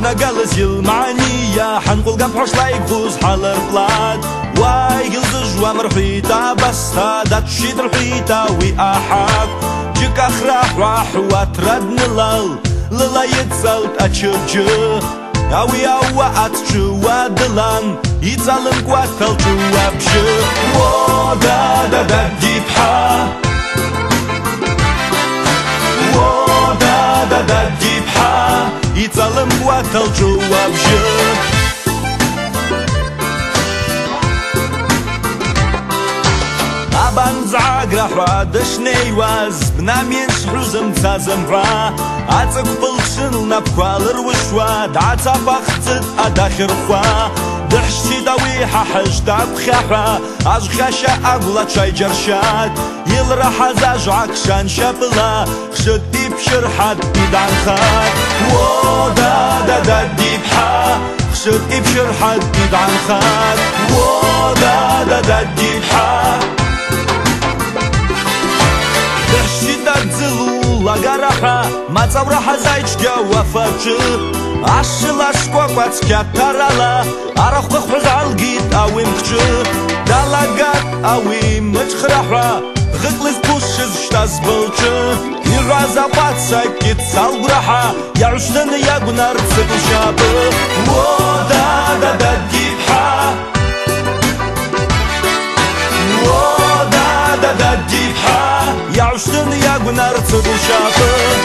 نقلز المعنية حنقول قام حوش لا يقوز حالر بلاد واي قلز جوا مرحيتا بستا داتشيد رحيتا وي أحاك جيك أخراح راح واترد نلال للا يتسلت أتشبجه أوي أوات جوا دلان يتسلم قواتل جوا بجه وو دا دا دا ديبحا وو دا دا دا ديبحا يتسلم قواتل جوا بجه أبان زعاق راح دشني واز بنامين شحوزم تازم را عتق بلشن نبقالر وشواد عتب أختت أداخر خوا دحشتي دويحة حجدا بخيحة عج خشا أغلا شاي جرشاد يل راح أزاج عكشان شبلا خشدي بشرحات بيدان خاد وو دا دا دا ديبحا خشدي بشرحات بيدان خاد وو دا دا دا ديبحا лагараха мацавраха зайчга вафачы ашылашква квацкятарала арахва хвалгит авимчы далагат авим мчхраха гыклыз пушыз штаз болчы ираза пацакит салграха яуштын ягунар цыгшабы во да да да дипха во да да да дипха يعشتن يا قنار تصدو شاطر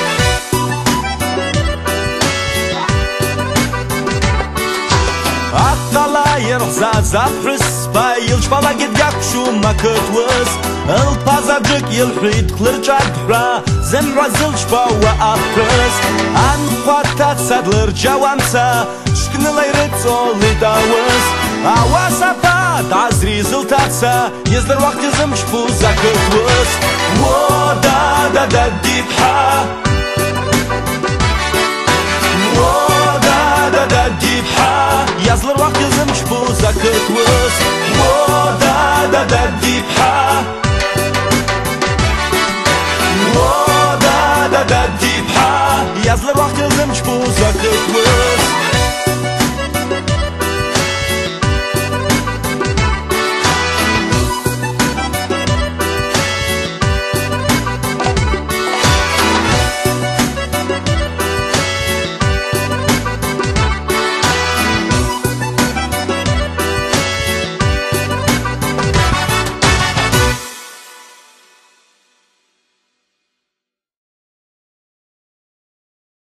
أطلع يرزا زفرس بايلش بالا قد يقشو ما كتوس البازاجك يلحيد خلرجات برا زمرا زلش باوا أفرس أنقواتات سادلر جوامسا شكن ليرت أولي داوس أواسا باد عزري زلتاتسا يزدر وقت يزمش بوزا كتوس وو دا دا دا ديبحا وو دا دا دا ديبحا يزلر وقت يزمش بوزا كتوس وو دا دا دا ديبحا